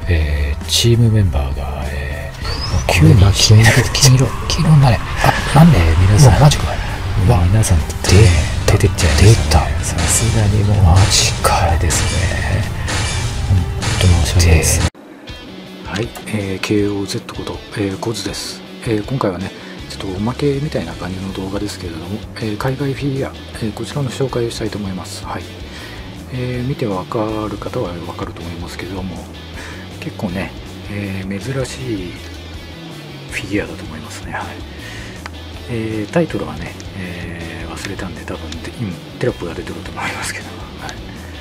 チームメンバーが、9人黄色になれ。なんで皆さんマジか。皆さん出てっちゃいましたね。さすがにもうマジかあれですね。本当に申し訳ないです。はい、KOZ こと、コズです。今回はねちょっとおまけみたいな感じの動画ですけれども、海外フィギュア、こちらの紹介をしたいと思います。はい、見てわかる方はわかると思いますけれども、結構ね、珍しいフィギュアだと思いますね。はい、タイトルはね、忘れたんで多分今テロップが出てると思いますけど、はい、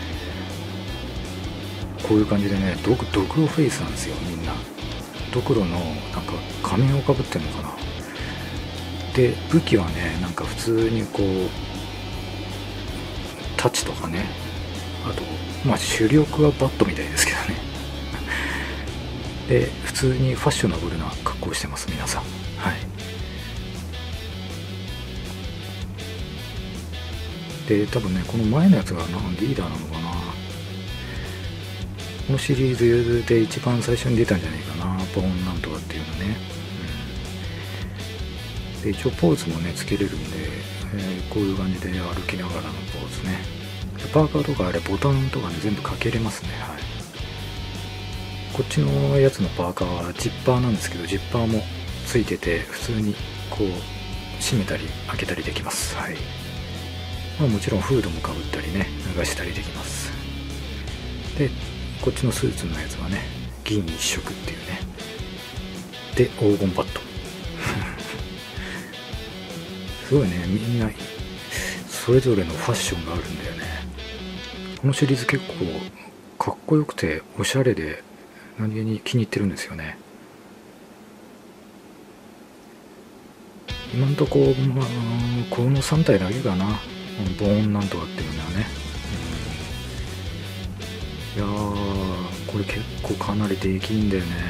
こういう感じでねドクロフェイスなんですよ。みんなドクロのなんか仮面をかぶってるのかな。で武器はねなんか普通にこう太刀とかね、あとまあ主力はバットみたいですけどねで普通にファッショナブルな格好をしてます皆さん。はい、で多分ねこの前のやつがリーダーなのかな。このシリーズで一番最初に出たんじゃないかな、ボーンなんとかっていうのね。で一応ポーズもねつけれるんで、こういう感じで歩きながらのポーズね。パーカーとかあれボタンとかね全部かけれますね。はい、こっちのやつのパーカーはジッパーなんですけど、ジッパーもついてて普通にこう閉めたり開けたりできます。はい、まあ、もちろんフードもかぶったりね脱がしたりできます。でこっちのスーツのやつはね銀一色っていうね。で黄金バットすごいね、みんなそれぞれのファッションがあるんだよね。このシリーズ結構かっこよくておしゃれで何気に気に入ってるんですよね。今んとこ、まあ、この3体だけかな、ボーンなんとかっていうのはね。いやーこれ結構かなりできんだよね。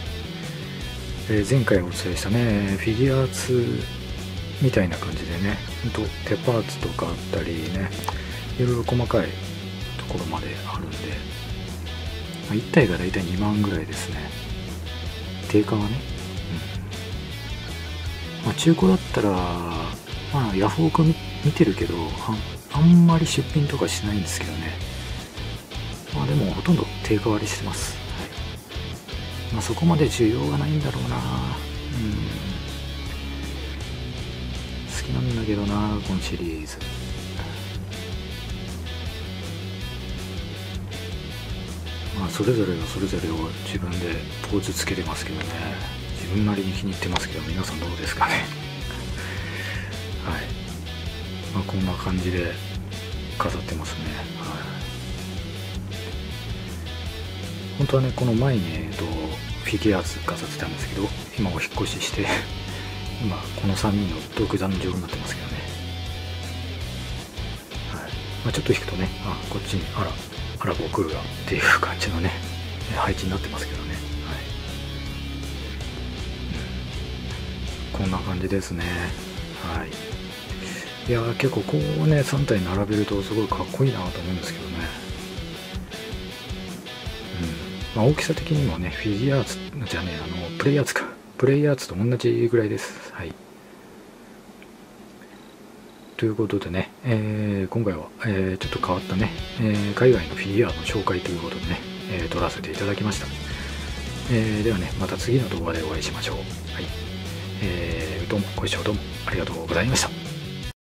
前回お伝えしたねフィギュアーツみたいな感じでね、ほんと手パーツとかあったりね、いろいろ細かいところまであるんで、1体がだいたい2万ぐらいですね、定価はね。まあ、中古だったらまあヤフオク見てるけどあんまり出品とかしないんですけどね。まあでもほとんど定価割りしてます。はい、まあそこまで需要がないんだろうな。好きなんだけどなこのシリーズ。まあそれぞれがそれぞれを自分でポーズつけれますけどね、自分なりに気に入ってますけど、皆さんどうですかねはい、まあ、こんな感じで飾ってますね。はい、本当はねこの前にフィギュアーツ飾ってたんですけど、今お引っ越しして今この3人の独壇場になってますけどね。はい、まあ、ちょっと引くとねこっちにあら僕がっていう感じのね配置になってますけどね。はい、こんな感じですね。はい、いや結構こうね3体並べるとすごいかっこいいなと思うんですけどね。まあ、大きさ的にもねフィギュアーツじゃねえプレイヤーツと同じぐらいです。はい、ということでね、今回は、ちょっと変わったね、海外のフィギュアの紹介ということでね、撮らせていただきました。ではねまた次の動画でお会いしましょう。はい、どうもご視聴どうもありがとうございました。